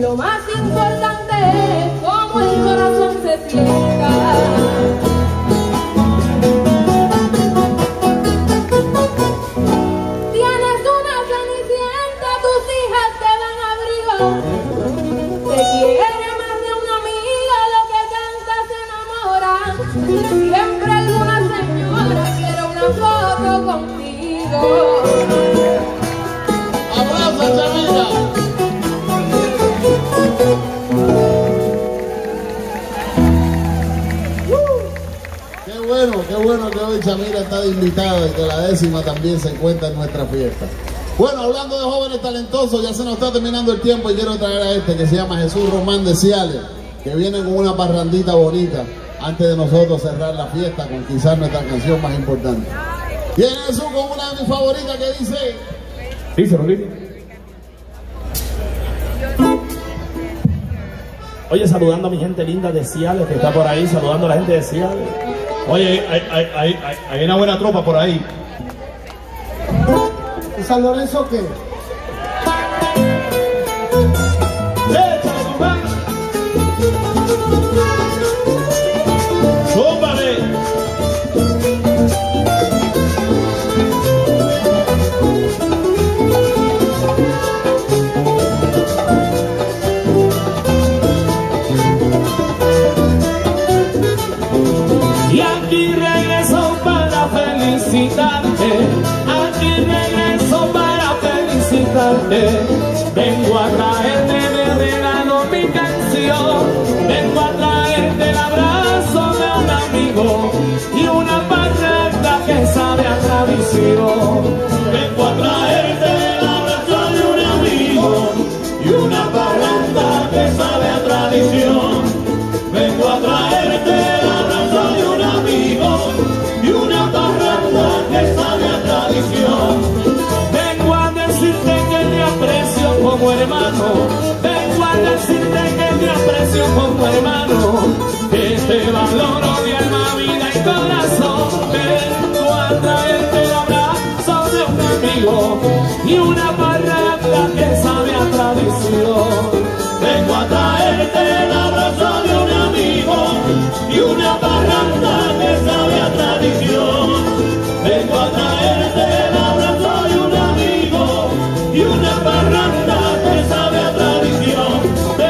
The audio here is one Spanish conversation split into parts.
Lo más importante es cómo el corazón se sienta. Tienes una cenicienta, tus hijas te dan abrigo. Te quiere más de una amiga, lo que canta se enamora. Siempre alguna señora quiere una foto contigo. ¡Aplausos, Chamira! Qué bueno que hoy Chamira está de invitada y que la 10ª también se encuentra en nuestra fiesta. Bueno, hablando de jóvenes talentosos, ya se nos está terminando el tiempo y quiero traer a este que se llama Jesús Román de Ciales, que viene con una parrandita bonita antes de nosotros cerrar la fiesta con quizás nuestra canción más importante. Viene Jesús con una de mis favoritas que dice... Dice, Rodrigo. Oye, saludando a mi gente linda de Ciales que está por ahí, saludando a la gente de Ciales. Oye, hay una buena tropa por ahí. ¿Y San Lorenzo qué? ¡Súbale! Y aquí regreso para felicitarte, aquí regreso para felicitarte. Vengo a traerte de regalo mi canción, vengo a traerte el abrazo de un amigo y una parranda que sabe a tradición. Vengo a traerte el abrazo de un amigo y una parranda que sabe a tradición. Vengo a traerte el abrazo de un amigo y una parranda que sabe a tradición. Vengo a decirte que te aprecio como hermano, vengo a decirte que te aprecio como hermano, que te valoro de alma, vida y corazón. Vengo a traerte el abrazo de un amigo y una parranda que sabe a tradición. Vengo a traerte el abrazo de un amigo y una parranda que sabe a tradición. Vengo a traerte el abrazo de un amigo y una parranda que sabe a tradición.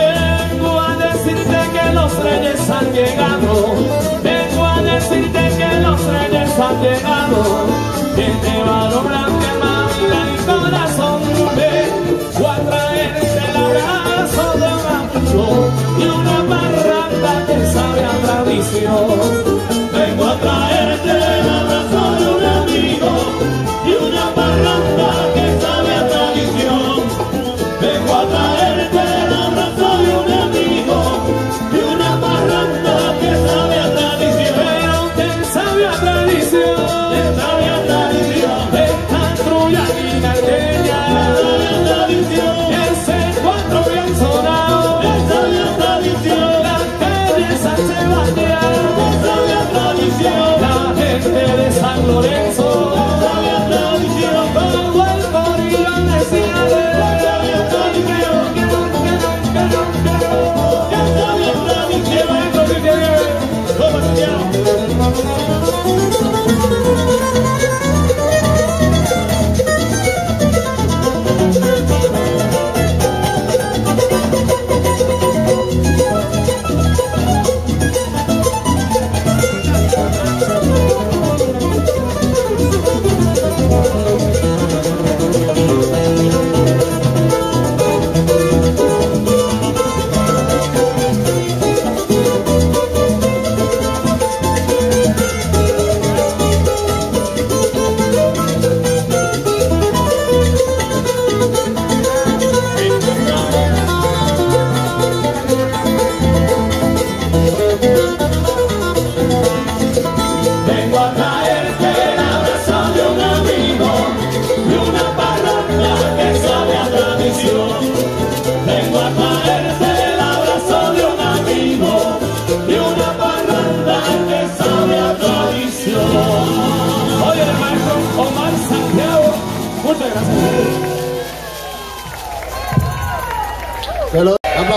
Vengo a decirte que los reyes han llegado, vengo a decirte que los reyes han llegado, que te valoran de alma, vida y corazón. Vengo a traerte el abrazo de un amigo y una parranda que sabe a tradición. Vengo a traerte el abrazo de un amigo y una parranda que sabe a tradición. Vengo a traerte el abrazo de un amigo y una parranda que sabe a tradición. Pero que sabe a tradición, que sabe a tradición. Esta trulla guinardeña, que sabe a tradición. Ese cuatro bien sonado, que sabe a tradición. La calle San Sebastián, que sabe a tradición. La gente de San Lorenzo, que sabe a tradición. Todo el corillo de Ciales, que sabe a tradición. Que sabe a tradición. ¿Cómo se llama?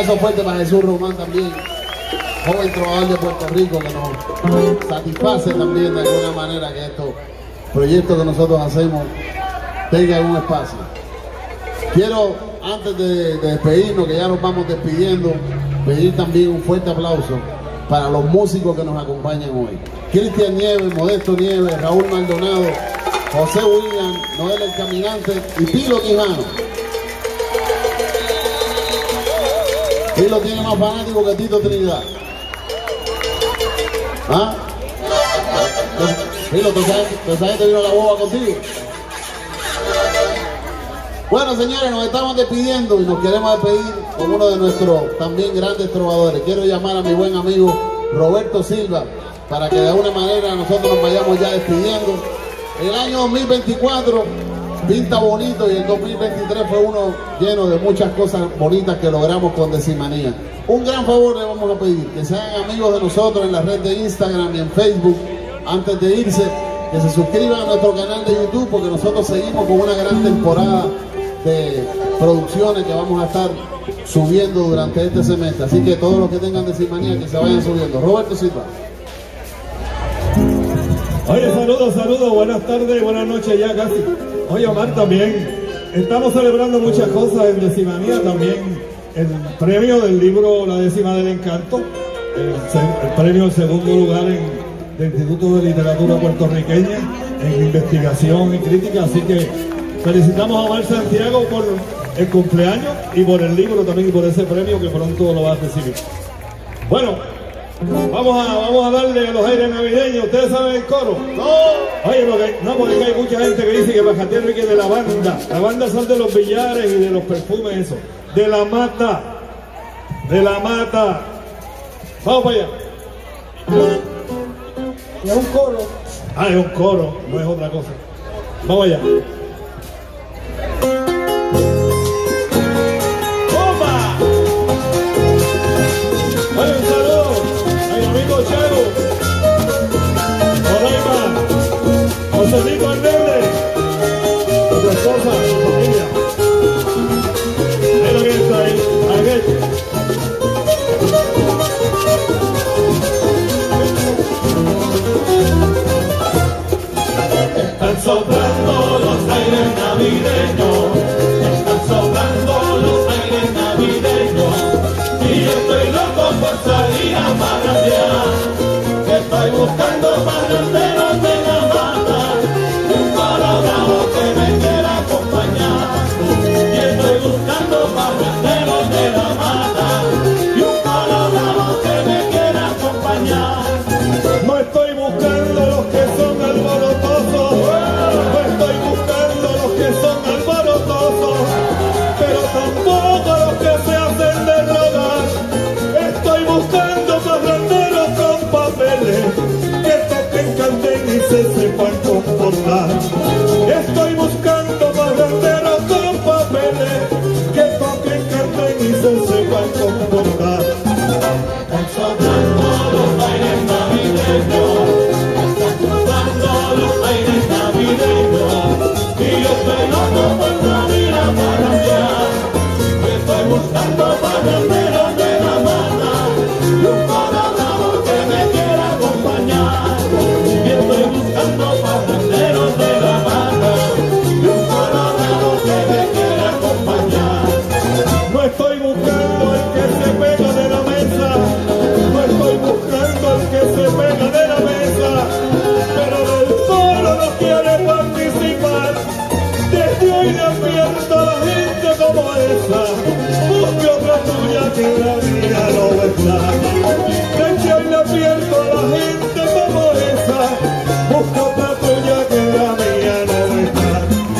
aplauso fuerte para Jesús Román también, joven trovador de Puerto Rico, que nos satisface también de alguna manera que estos proyectos que nosotros hacemos tengan un espacio. Quiero, antes de despedirnos, que ya nos vamos despidiendo, pedir también un fuerte aplauso para los músicos que nos acompañan hoy. Cristian Nieves, Modesto Nieves, Raúl Maldonado, José William, Noel el Caminante y Pilo Quijano. Pilo tiene más fanáticos que Tito Trinidad. ¿Ah? Pilo, ¿esa gente vino a la boba contigo? Bueno, señores, nos estamos despidiendo y nos queremos despedir con uno de nuestros también grandes trovadores. Quiero llamar a mi buen amigo Roberto Silva para que de alguna manera nosotros nos vayamos ya despidiendo. El año 2024 pinta bonito y el 2023 fue uno lleno de muchas cosas bonitas que logramos con Decimanía. Un gran favor le vamos a pedir, que sean amigos de nosotros en la red de Instagram y en Facebook. Antes de irse, que se suscriban a nuestro canal de YouTube, porque nosotros seguimos con una gran temporada de producciones que vamos a estar subiendo durante este semestre. Así que todos los que tengan Decimanía, que se vayan subiendo. Roberto Silva. Oye, saludos, buenas tardes, buenas noches ya casi. Oye, Omar, también estamos celebrando muchas cosas en Decimanía, también el premio del libro La Décima del Encanto, el premio al segundo lugar del Instituto de Literatura Puertorriqueña en investigación y crítica, así que felicitamos a Omar Santiago por el cumpleaños y por el libro también y por ese premio que pronto lo va a recibir. Bueno, vamos a darle a los aires navideños. ¿Ustedes saben el coro? No. Oye, porque hay mucha gente que dice que Bajaterra y que de la banda. La banda son de los billares y de los perfumes, eso. De la mata. Vamos para allá. Y es un coro. Ah, es un coro, no es otra cosa. Vamos allá. Oye, un saludo a mi amigo Chelo, Olaima, Joselito Hernández, a su esposa, a su familia. Ahí lo que está ahí, están soplando los aires navideños, están soplando los aires navideños, y yo estoy loco por salir a parrandear, que estoy buscando parranderos de la mata, un colorado que me quiera acompañar, y estoy buscando parranderos de la mata, y un colorado que me quiera acompañar. No estoy buscando los que son alborotosos, no estoy buscando los que son alborotosos, pero tampoco los que se hacen de rogar. Estoy buscando parranderos con papeles que toquen, canten y se sepan comportar. Estoy buscando parranderos con papeles que toquen, canten y se sepan comportar. Están soplando los aires navideños, están soplando los aires navideños, y yo estoy loco por salir a parrandear. Estoy buscando parranderos de la mata, y un colorado que me quiera acompañar. Y estoy buscando parranderos de la mata, y un colorado que me quiera acompañar. No estoy buscando el que se pega de la mesa, no estoy buscando el que se pega de la mesa, pero del coro no quiere participar. Desde hoy le advierto a la gente como esa, busque otra tuya que la mía no está. Desde hoy le advierto a la gente como esa, busque otra tuya que la mía no está.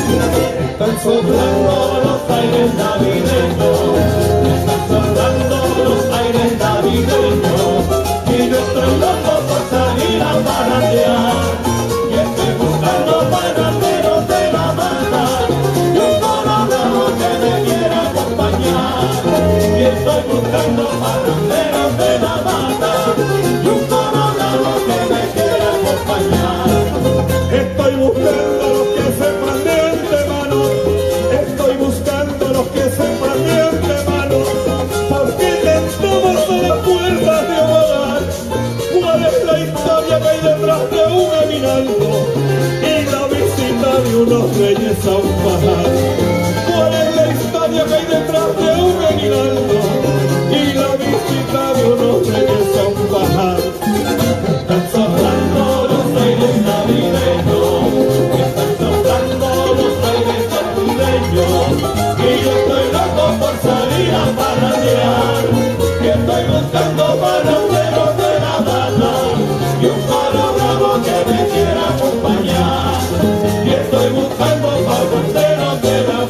Están soplando los aires navideños, están soplando los aires navideños, y yo estoy loco por salir a parrandear, y estoy buscando parranderos de la mata, y un colorado que me quiera acompañar, y estoy buscando parranderos de la mata, y un colorado que unos reyes a un pajar. ¿Cuál es la historia que hay detrás de un aguinaldo y la visita de unos reyes a un pajar? Están soplando los aires navideños, están soplando los aires navideños, y yo estoy loco por salir a parrandear, y estoy buscando parranderos de La Habana y un coro bravo que me quiera acompañar, y estoy buscando parranderos de La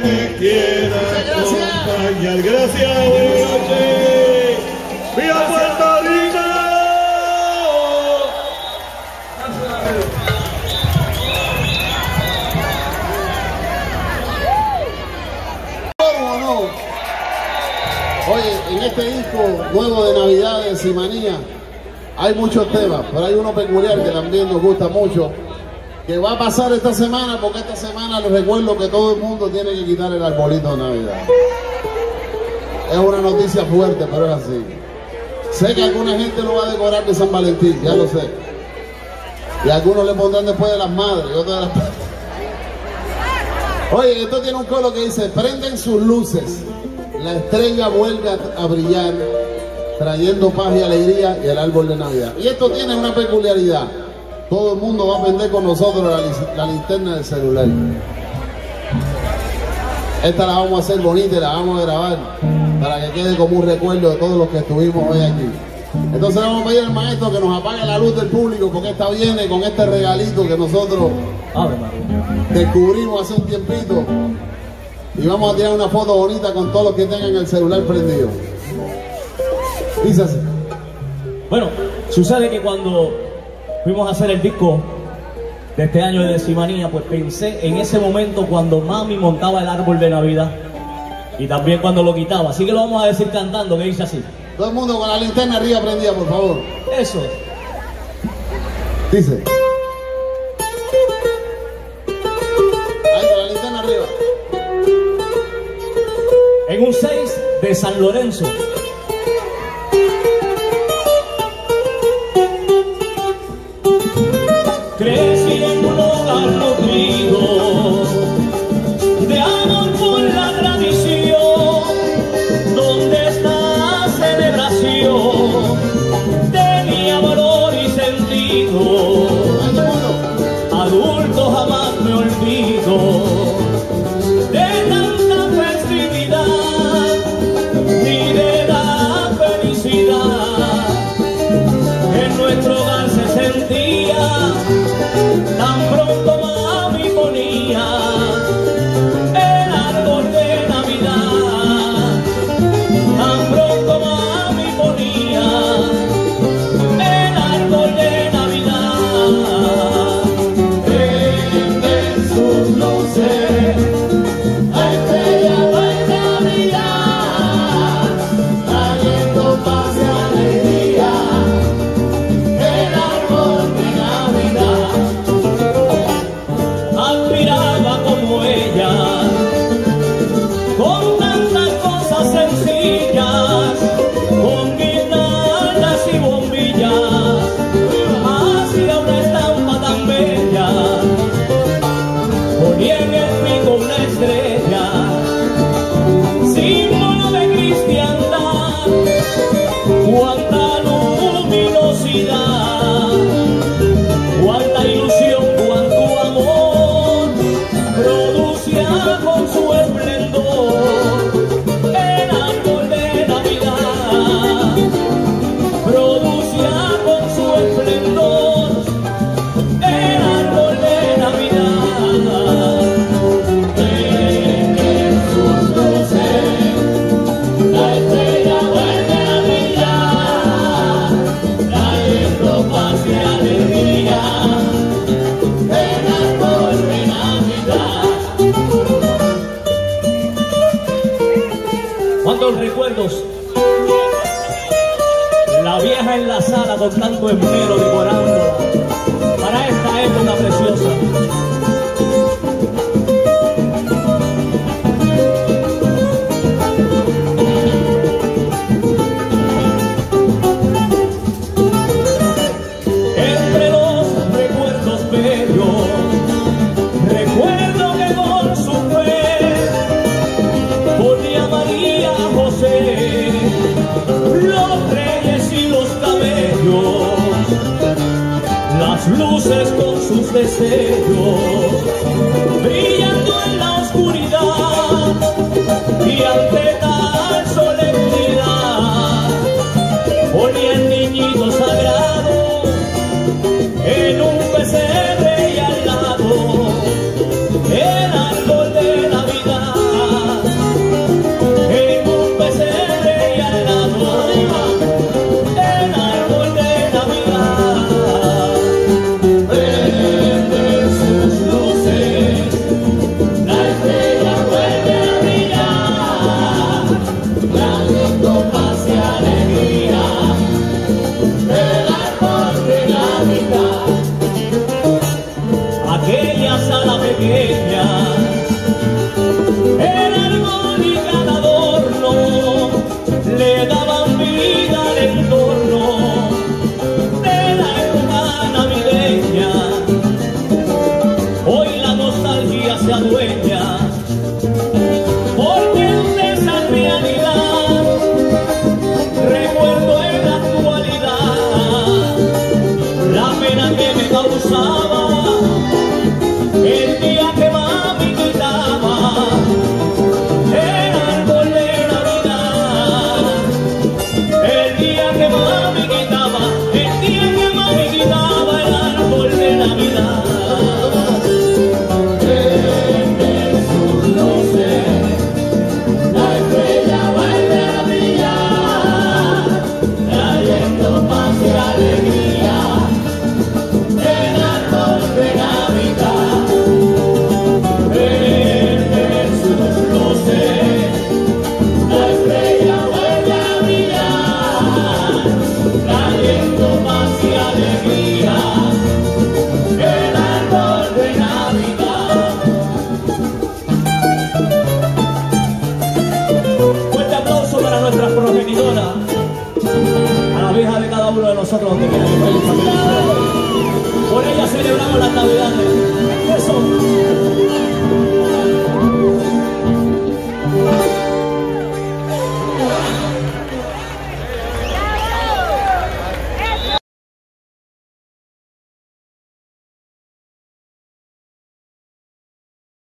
me quiera acompañar. Gracias, buenas noches. ¡Viva Puerto Rico! ¿Cómo no? Oye, en este disco nuevo de Navidades y Manía hay muchos temas, pero hay uno peculiar que también nos gusta mucho, que va a pasar esta semana, porque esta semana les recuerdo que todo el mundo tiene que quitar el arbolito de Navidad. Es una noticia fuerte, pero es así. Sé que alguna gente lo va a decorar de San Valentín, ya lo sé. Y algunos le pondrán después de las madres y otros de las... Oye, esto tiene un coro que dice: prenden sus luces, la estrella vuelve a brillar, trayendo paz y alegría y el árbol de Navidad. Y esto tiene una peculiaridad: todo el mundo va a prender con nosotros la linterna del celular. Esta la vamos a hacer bonita y la vamos a grabar para que quede como un recuerdo de todos los que estuvimos hoy aquí. Entonces vamos a pedir al maestro que nos apague la luz del público, porque esta viene con este regalito que nosotros descubrimos hace un tiempito. Y vamos a tirar una foto bonita con todos los que tengan el celular prendido. Dice así. Bueno, sucede que cuando fuimos a hacer el disco de este año de Decimanía, pues pensé en ese momento cuando mami montaba el árbol de Navidad y también cuando lo quitaba. Así que lo vamos a decir cantando, que dice así. Todo el mundo con la linterna arriba prendida, por favor. Eso. Dice. Ahí con la linterna arriba. En un 6 de San Lorenzo. Crecí en un hogar nutrido de amor por la tradición, donde esta celebración tenía valor y sentido. Adulto jamás me olvido de tanta festividad ni de la felicidad. En nuestro hogar se sentía tan pronto mami ponía el árbol de Navidad. Tan pronto mami ponía el árbol de Navidad. Prenden sus luces, la estrella vuelve a brillar, trayendo paz y alegría, el árbol de Navidad. Admiraba como ella, con tantas cosas sencillas, con guirnaldas y bombillas, hacía una estampa tan bella, ponía en el pico una estrella, símbolo de cristiandad. Cuánta luminosidad, cuánta ilusión, cuánto amor producía con su esplendor el árbol de Navidad. Producía con su esplendor el árbol de Navidad. En sus luces la estrella vuelve a brillar, trayendo paz y alegría, el árbol de Navidad. ¿Cuántos recuerdos? La vieja en la sala con tanto esmero decorándola para esta época preciosa. Entre los recuerdos bellos, recuerdo que con su fe ponía María José los reyes y los cabellos, las luces con sus deseos.